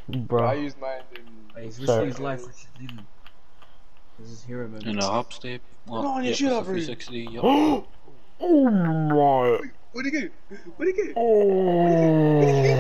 I Bro. used mine in. Hey, he's risking Sorry. his life for leaving. This is hero moment. In a hop step. Come on, you Yep, shoot it's a up, Rude. 360. Yep. Oh my. Where'd he go? Where'd he go? Oh.